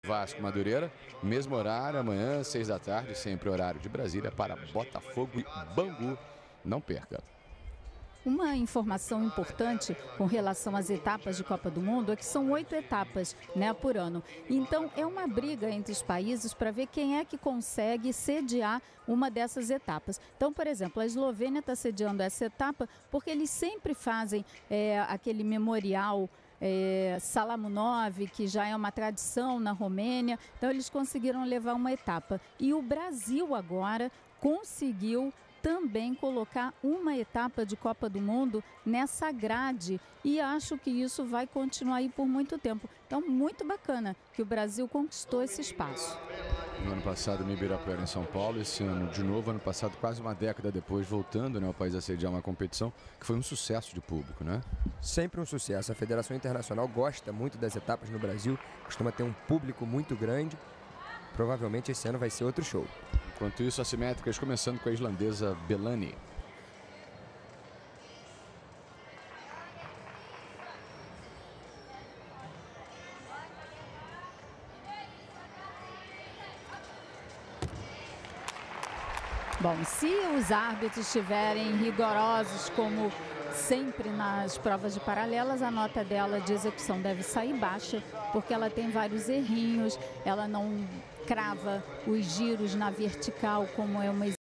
Vasco Madureira, mesmo horário, amanhã, 6 da tarde, sempre horário de Brasília, para Botafogo e Bangu. Não perca. Uma informação importante com relação às etapas de Copa do Mundo é que são 8 etapas, né, por ano. Então, é uma briga entre os países para ver quem é que consegue sediar uma dessas etapas. Então, por exemplo, a Eslovênia está sediando essa etapa porque eles sempre fazem aquele memorial Salamunov, que já é uma tradição na Romênia. Então, eles conseguiram levar uma etapa. E o Brasil agora conseguiu também colocar uma etapa de Copa do Mundo nessa grade e acho que isso vai continuar aí por muito tempo. Então, muito bacana que o Brasil conquistou esse espaço. No ano passado, no Ibirapuera, em São Paulo, esse ano de novo, ano passado, quase uma década depois, voltando, né, ao país a sediar uma competição que foi um sucesso de público, né? Sempre um sucesso. A Federação Internacional gosta muito das etapas no Brasil, costuma ter um público muito grande. Provavelmente esse ano vai ser outro show. Enquanto isso, assimétricas, começando com a islandesa Belani. Bom, se os árbitros estiverem rigorosos como sempre nas provas de paralelas, a nota dela de execução deve sair baixa, porque ela tem vários errinhos, ela não crava os giros na vertical como é uma